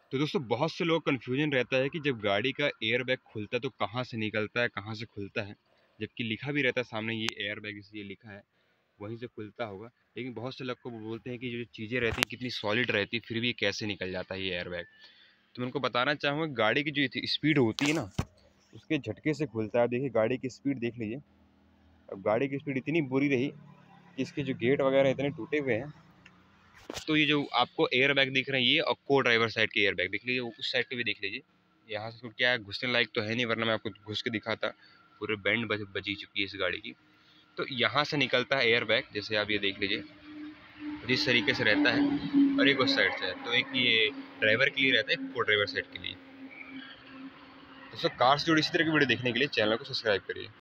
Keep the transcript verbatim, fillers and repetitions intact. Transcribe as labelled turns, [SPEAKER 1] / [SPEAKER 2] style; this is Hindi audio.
[SPEAKER 1] तो दोस्तों बहुत से लोग कन्फ्यूजन रहता है कि जब गाड़ी का एयर बैग खुलता है तो कहाँ से निकलता है, कहाँ से खुलता है। जबकि लिखा भी रहता है सामने ये एयर बैग इसलिए लिखा है, वहीं से खुलता होगा। लेकिन बहुत से लोग को बोलते हैं कि जो चीज़ें रहती हैं कितनी सॉलिड रहती है, फिर भी कैसे निकल जाता है ये एयर बैग। तो मैं उनको बताना चाहूँगा गाड़ी की जो स्पीड होती है ना, उसके झटके से खुलता है। देखिए गाड़ी की स्पीड देख लीजिए। अब गाड़ी की स्पीड इतनी बुरी रही कि इसके जो गेट वगैरह इतने टूटे हुए हैं। तो ये जो आपको एयर बैग दिख रहे हैं ये और को ड्राइवर साइड के एयर बैग देख लीजिए, उस साइड के भी देख लीजिए। यहाँ से तो क्या है, घुसने लायक तो है नहीं, वरना मैं आपको घुस के दिखाता। पूरे बैंड बज बजी चुकी है इस गाड़ी की। तो यहाँ से निकलता है एयर बैग, जैसे आप ये देख लीजिए जिस तरीके से रहता है, और एक उस साइड से है। तो एक ये ड्राइवर के लिए रहता है, एक को ड्राइवर साइड के लिए। दोस्तों कार से जुड़ी इसी तरह की वीडियो देखने के लिए चैनल को सब्सक्राइब करिए।